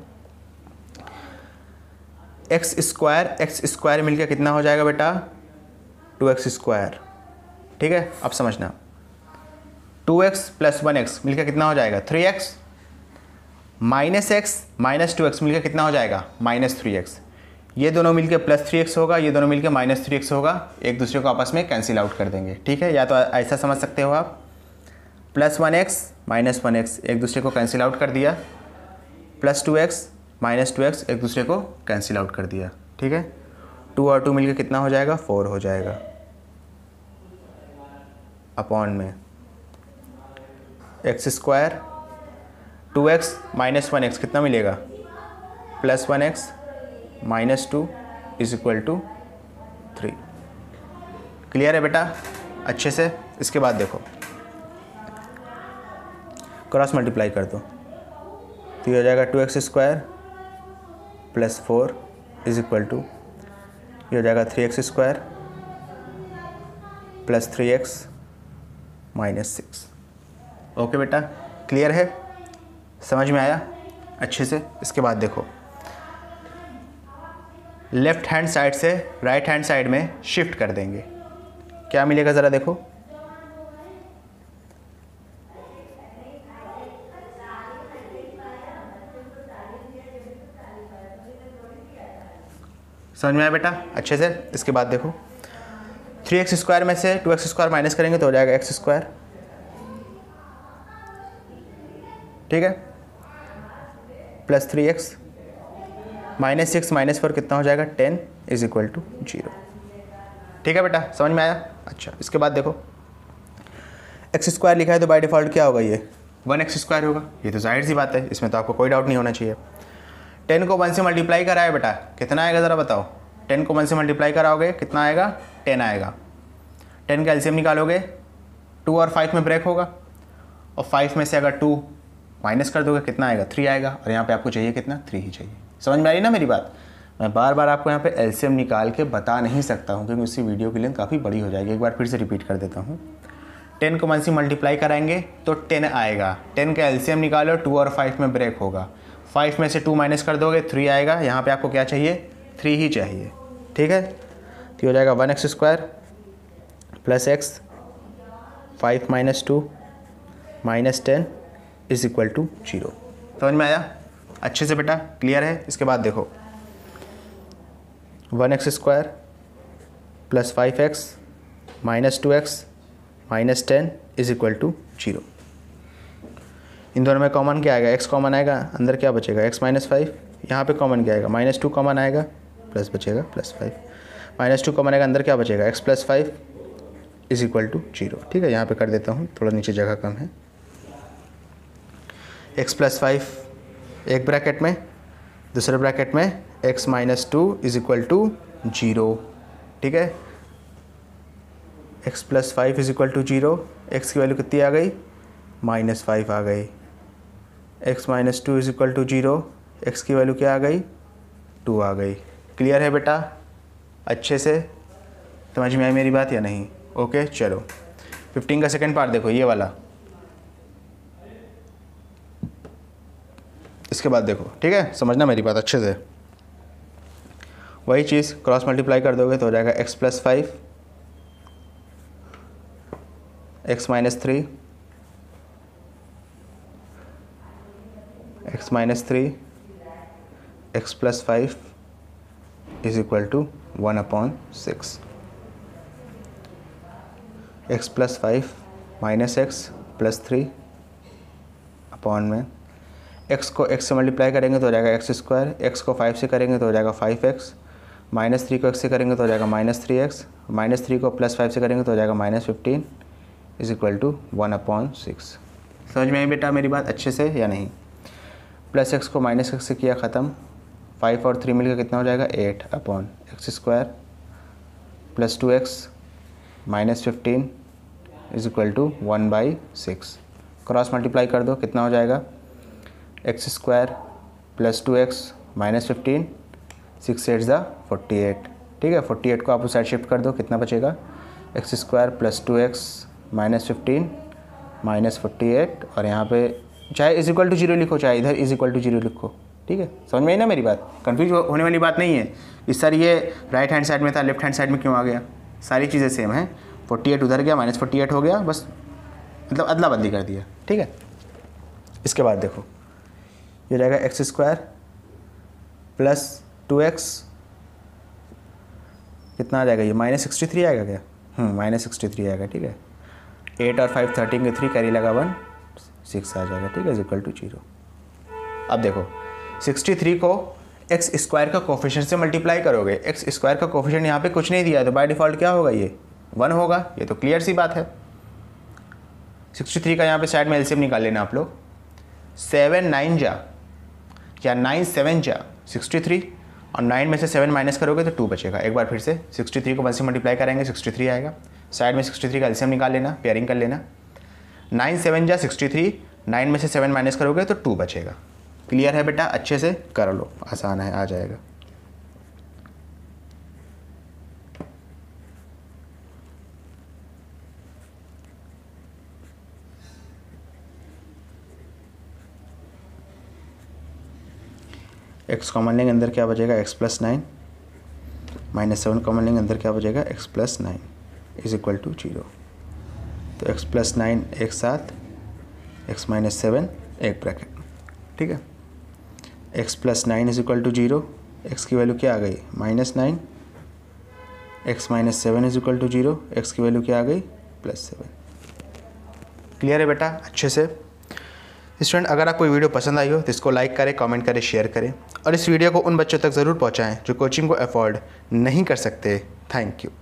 एक्स स्क्वायर एक्स स्क्वायर मिलकर कितना हो जाएगा बेटा, टू एक्स स्क्वायर। ठीक है, अब समझना, two x plus one x मिलकर कितना हो जाएगा, three x, minus x minus two x मिलकर कितना हो जाएगा, माइनस थ्री एक्स। ये दोनों मिलकर प्लस थ्री एक्स होगा, ये दोनों मिलकर माइनस थ्री एक्स होगा, एक दूसरे को आपस में कैंसिल आउट कर देंगे। ठीक है, या तो ऐसा समझ सकते हो आप, plus one x minus one x एक दूसरे को कैंसिल आउट कर दिया, plus two x minus two x एक दूसरे को कैंसिल आउट कर दिया। ठीक है, टू और टू मिलकर कितना हो जाएगा, फोर हो जाएगा, अपॉन में x square two x minus one x कितना मिलेगा, plus one x minus two is equal to three. Clear है बेटा? अच्छे से। इसके बाद देखो, क्रॉस मल्टीप्लाई कर दो तो ये हो जाएगा two x square plus four is equal to ये हो जाएगा three x square plus three x minus six. Okay बेटा, क्लियर है, समझ में आया अच्छे से। इसके बाद देखो लेफ्ट हैंड साइड से राइट हैंड साइड में शिफ्ट कर देंगे, क्या मिलेगा ज़रा देखो। समझ में आया बेटा अच्छे से। इसके बाद देखो थ्री एक्स स्क्वायर में से टू एक्स स्क्वायर माइनस करेंगे तो हो जाएगा एक्स स्क्वायर, ठीक है, plus three x minus six minus four कितना हो जाएगा ten is equal to zero. ठीक है बेटा, समझ में आया। अच्छा, इसके बाद देखो एक्स स्क्वायर लिखा है तो बाय डिफ़ॉल्ट क्या होगा, ये वन एक्स स्क्वायर होगा, ये तो जाहिर सी बात है, इसमें तो आपको कोई डाउट नहीं होना चाहिए। टेन को वन से मल्टीप्लाई करा है बेटा, कितना आएगा ज़रा बताओ। टेन को वन से मल्टीप्लाई कराओगे कितना आएगा, टेन आएगा। टेन का एलसीएम निकालोगे, टू और फाइव में ब्रेक होगा, और फाइव में से अगर टू माइनस कर दोगे कितना आएगा, थ्री आएगा, और यहाँ पे आपको चाहिए कितना, थ्री ही चाहिए। समझ में आ रही ना मेरी बात। मैं बार बार आपको यहाँ पे एलसीएम निकाल के बता नहीं सकता हूँ क्योंकि उसी वीडियो की लेंथ काफ़ी बड़ी हो जाएगी। एक बार फिर से रिपीट कर देता हूँ, टेन को वन से मल्टीप्लाई कराएंगे तो टेन आएगा। टेन का एलसीएम निकालो, टू और फाइव में ब्रेक होगा, फाइव में से टू माइनस कर दोगे थ्री आएगा। यहाँ पे आपको क्या चाहिए, थ्री ही चाहिए। ठीक है, तो हो जाएगा one x square plus x five minus two minus ten is equal to zero. समझ में आया अच्छे से बेटा, क्लियर है। इसके बाद देखो one x square plus five x minus two x minus ten is equal to zero. इन दोनों में कॉमन क्या आएगा, एक्स कॉमन आएगा, अंदर क्या बचेगा एक्स माइनस फाइव। यहाँ पे कॉमन क्या आएगा, माइनस टू कॉमन आएगा, प्लस बचेगा plus five. Minus two common आएगा, अंदर क्या बचेगा x plus five is equal to zero. ठीक है, यहाँ पे कर देता हूँ, थोड़ा नीचे जगह कम है। एक्स प्लस फाइव एक ब्रैकेट में, दूसरे ब्रैकेट में x minus two is equal to zero. ठीक है, x plus five is equal to zero. X की वैल्यू कितनी आ गई, माइनस फाइव आ गई। X minus two is equal to zero, x की वैल्यू क्या आ गई, टू आ गई। क्लियर है बेटा अच्छे से, समझ में आई मेरी बात या नहीं। ओके चलो, फिफ्टीन का सेकेंड पार्ट देखो, ये वाला। इसके बाद देखो, ठीक है, समझना मेरी बात अच्छे से। वही चीज़ क्रॉस मल्टीप्लाई कर दोगे तो हो जाएगा x plus five x minus three x minus three x plus five is equal to one upon six. X plus five minus x plus three upon में एक्स को एक्स से मल्टीप्लाई करेंगे तो हो जाएगा एक्स स्क्वायर, एक्स को five से करेंगे तो हो जाएगा फाइव एक्स, माइनस थ्री को एक्स से करेंगे तो हो जाएगा minus three x, minus three को प्लस फाइव से करेंगे तो हो जाएगा minus fifteen is equal to one upon six. समझ में आई बेटा मेरी बात अच्छे से या नहीं। प्लस एक्स को माइनस एक्स से किया ख़त्म, फाइव और थ्री मिलकर कितना हो जाएगा, eight upon x square plus two x minus fifteen is equal to one by six. Cross multiply कर दो कितना हो जाएगा, x square plus two x minus fifteen, six eight ज़ा फोर्टी एट। ठीक है, फोर्टी एट को आप उस साइड शिफ्ट कर दो, कितना बचेगा, x square plus two x minus fifteen minus forty eight, और यहाँ पे चाहे इज इक्वल टू जीरो लिखो चाहे इधर इज इक्वल टू जीरो लिखो। ठीक है, समझ में आई ना मेरी बात, कन्फ्यूज होने वाली बात नहीं है। इस सर ये राइट हैंड साइड में था, लेफ्ट हैंड साइड में क्यों आ गया, सारी चीज़ें सेम हैं। फोर्टी एट उधर गया, माइनस फोर्टी एट हो गया, बस मतलब अदला बदली कर दिया। ठीक है, इसके बाद देखो ये जाएगा x square plus two x कितना आ जाएगा, ये माइनस सिक्सटी थ्री आएगा क्या, हम्म माइनस सिक्सटी थ्री आएगा। ठीक है, एट और फाइव थर्टीन के थ्री कैरी लगा वन, सिक्स आ जाएगा। ठीक है, इज इक्वल टू जीरो। अब देखो सिक्सटी थ्री को एक्स स्क्वायर का कोफिशिएंट से मल्टीप्लाई करोगे, एक्स स्क्वायर का कोफिशिएंट यहाँ पे कुछ नहीं दिया है तो बाय डिफ़ॉल्ट क्या होगा, ये वन होगा। ये तो क्लियर सी बात है। सिक्सटी थ्री का यहाँ पे साइड में एलसीएम निकाल लेना आप लोग, सेवन नाइन जा या नाइन सेवन जा सिक्सटी थ्री, और नाइन में से सेवन माइनस करोगे तो टू बचेगा। एक बार फिर से सिक्सटी थ्री को वन से मल्टीप्लाई करेंगे सिक्सटी थ्री आएगा, साइड में सिक्सटी थ्री का एलसीएम निकाल लेना, पेयरिंग कर लेना। नाइन सेवन जा सिक्सटी थ्री, नाइन में से सेवन माइनस करोगे तो टू बचेगा। क्लियर है बेटा, अच्छे से कर लो, आसान है, आ जाएगा। एक्स कॉमन लेंगे, अंदर क्या बचेगा, x plus nine, minus seven common लेंगे, अंदर क्या बचेगा, x plus nine is equal to zero. तो एक्स प्लस नाइन एक साथ, एक्स माइनस सेवन एक ब्रैकेट, ठीक है। X plus nine is equal to zero, x की वैल्यू क्या आ गई, minus nine, x minus seven is equal to zero, x की वैल्यू क्या आ गई, प्लस सेवन। क्लियर है बेटा, अच्छे से। स्टूडेंट, अगर आपको वीडियो पसंद आई हो तो इसको लाइक करें, कमेंट करें, शेयर करें और इस वीडियो को उन बच्चों तक ज़रूर पहुंचाएं जो कोचिंग को अफोर्ड नहीं कर सकते। Thank you.